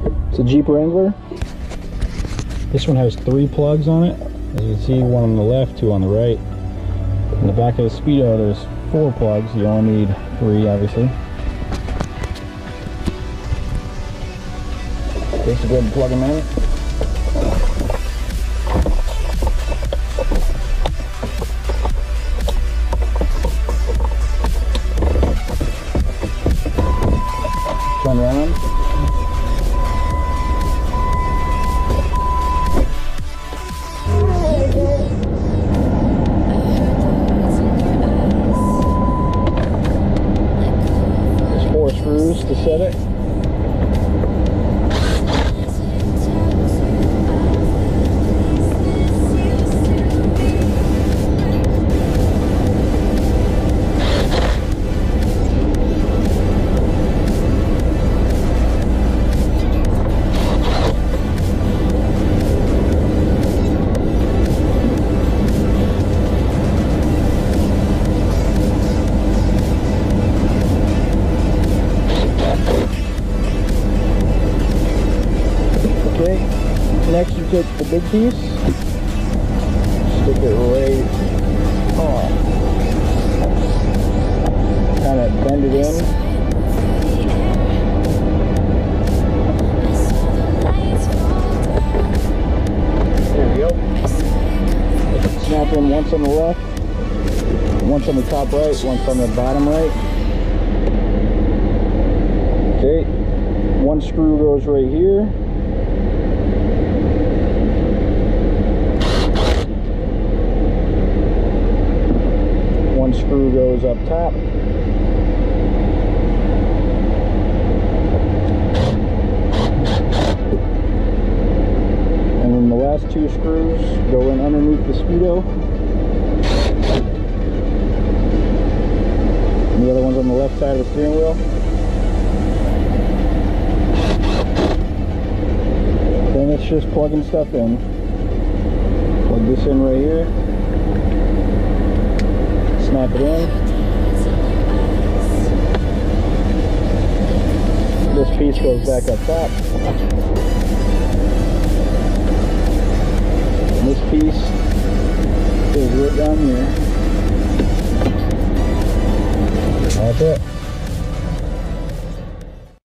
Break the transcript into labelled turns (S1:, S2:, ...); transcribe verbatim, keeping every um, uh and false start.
S1: It's a Jeep Wrangler. This one has three plugs on it. As you can see, one on the left, two on the right. In the back of the Speedo, there's four plugs. You only need three, obviously. Just go ahead and plug them in. Turn around. There's four screws to set it. Next, you take the big piece, stick it right on, kind of bend it in. There we go. Snap in once on the left, once on the top right, once on the bottom right. Okay, one screw goes right here. One screw goes up top. And then the last two screws go in underneath the Speedo. And the other one's on the left side of the steering wheel. Then it's just plugging stuff in. Plug this in right here. Snap it in. This piece goes back up top.